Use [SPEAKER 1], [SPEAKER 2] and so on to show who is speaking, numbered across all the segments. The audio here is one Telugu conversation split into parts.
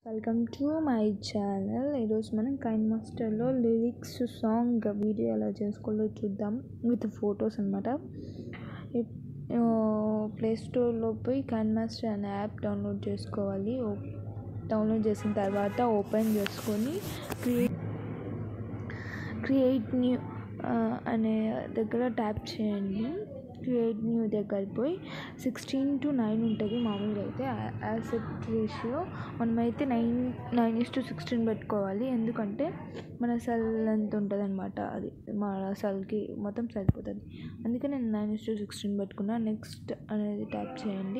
[SPEAKER 1] Welcome to my channel. ఈరోజు మనం కైన్మాస్టర్లో లిరిక్స్ సాంగ్ వీడియో ఎలా చేసుకోవాలో చూద్దాం విత్ ఫొటోస్ అనమాట. ప్లే స్టోర్లో పోయి కైన్మాస్టర్ అనే యాప్ డౌన్లోడ్ చేసుకోవాలి. డౌన్లోడ్ చేసిన తర్వాత ఓపెన్ చేసుకొని క్రియేట్ న్యూ అనే దగ్గర ట్యాప్ చేయండి. క్రియేట్ న్యూ దగ్గర పోయి 16:9 ఉంటుంది. మామూలుగా అయితే యాసెప్ట్ రేషియో మనమైతే 9:16 పెట్టుకోవాలి. ఎందుకంటే మన సెల్ ఎంత ఉంటుంది అనమాట, అది మన సెల్కి మొత్తం సరిపోతుంది. అందుకే నేను 9:16 పెట్టుకున్నా. నెక్స్ట్ అనేది ట్యాప్ చేయండి.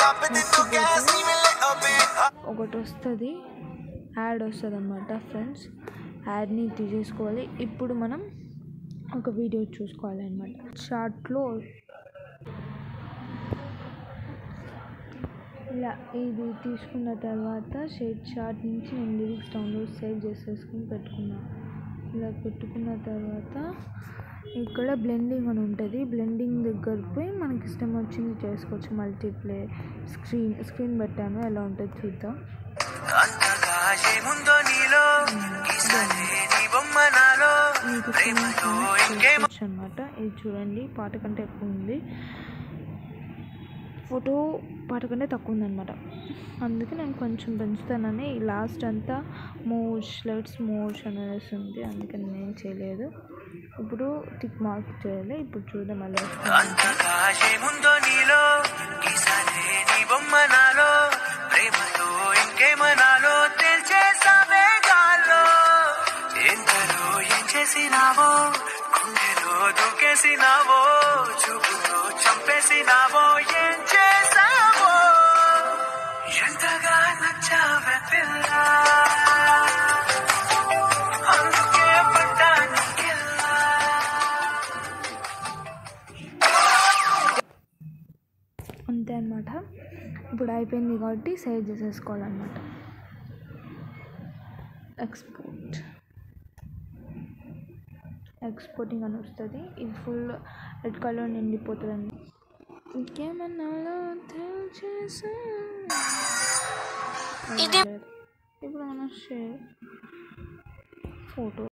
[SPEAKER 1] ఒకటి వస్తుంది, యాడ్ వస్తుంది అనమాట ఫ్రెండ్స్. యాడ్ని తీసేసుకోవాలి. ఇప్పుడు మనం ఒక వీడియో చూసుకోవాలి అనమాట. షార్ట్లో ఇలా ఇది తీసుకున్న తర్వాత షార్ట్ నుంచి నేను లిరిక్స్ డౌన్లోడ్ సేవ్ చేసేసుకుని పెట్టుకున్నాను. ఇలా పెట్టుకున్న తర్వాత ఇక్కడ బ్లెండింగ్ అని ఉంటుంది. బ్లెండింగ్ దగ్గర పోయి మనకి ఇష్టం వచ్చింది చేసుకోవచ్చు. మల్టీప్లే స్క్రీన్ పెట్టాను, ఎలా ఉంటుంది చూద్దాం. అనమాట ఇది చూడండి, పాట కంటే ఎక్కువ ఉంది, ఫోటో పాట కంటే తక్కువ ఉందన్నమాట. అందుకే నేను కొంచెం పెంచుతానని లాస్ట్ అంతా లెట్స్ అనేసి ఉంది. అందుకని నేను చేయలేదు. ఇప్పుడు టిక్ మార్క్ చేయాలి. ఇప్పుడు చూద్దాం మళ్ళీ
[SPEAKER 2] చూపుతో చంపేసినావో, ఏం చేసావో, ఎంతగా నచ్చావే పిల్ల, అందుకే పడ్డానికెల్లా.
[SPEAKER 1] అంతే అన్నమాట. ఇప్పుడు అయిపోయింది కాబట్టి సేవ్ చేసేసుకోవాలన్నమాట. ఎక్స్పోర్టింగ్ అని వస్తుంది. ఇది ఫుల్ రెడ్ కలర్ నిండిపోతుందండి. ఇంకేమన్నాలో ఇప్పుడు మనం ఫోటో